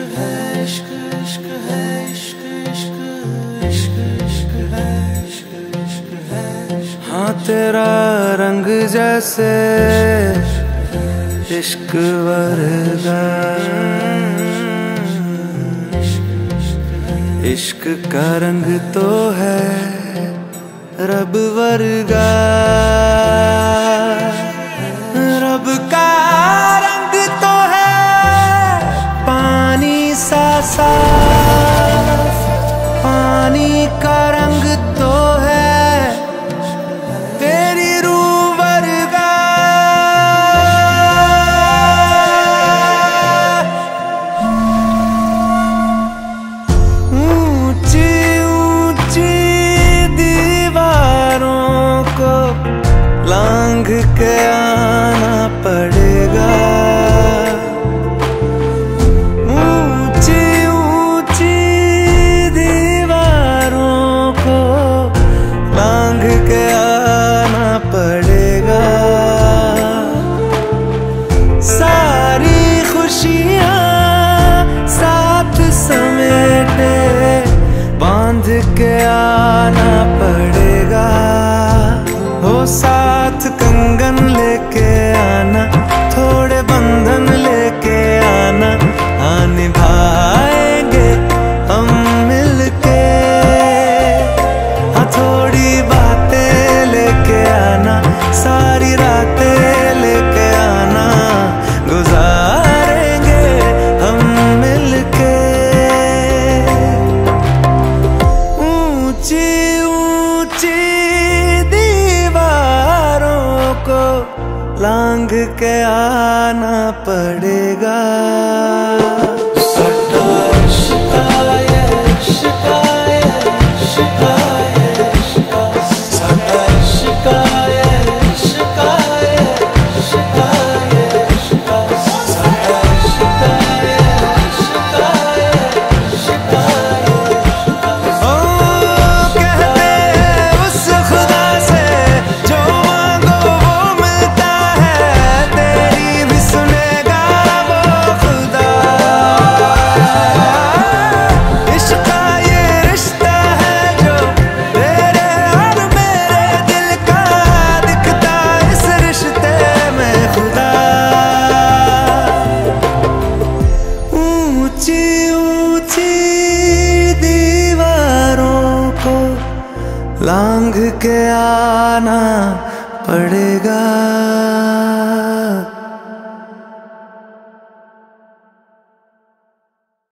है, इश्क इश्क है, इश्क इश्क इश्क इश्क है, इश्क इश्क है। हाँ तेरा रंग जैसे इश्क वर्गा, इश्क का रंग तो है रब वर्गा। रब का रंग तो है पानी सा साफ, पानी का रंग तो है तेरी रूह वर्गा। ऊंची ऊंची दीवारों को लांघ के आना पड़ेगा। ऊंची ऊंची दीवारों को लांघ के आना पड़ेगा। सारी खुशियाँ साथ समेटे बांध के आना पड़ेगा। हो साथ कंगन लेके आना, थोड़े बंधन लेके आना, हाँ निभाएंगे हम मिलके। हाँ थोड़ी बातें लेके आना, सारी रातें लेके आना, गुजारेंगे हम मिलके। ऊंची ऊंची दीवारों को लांघ के आना पड़ेगा। ऊंची ऊंची दीवारों को लांघ के आना पड़ेगा।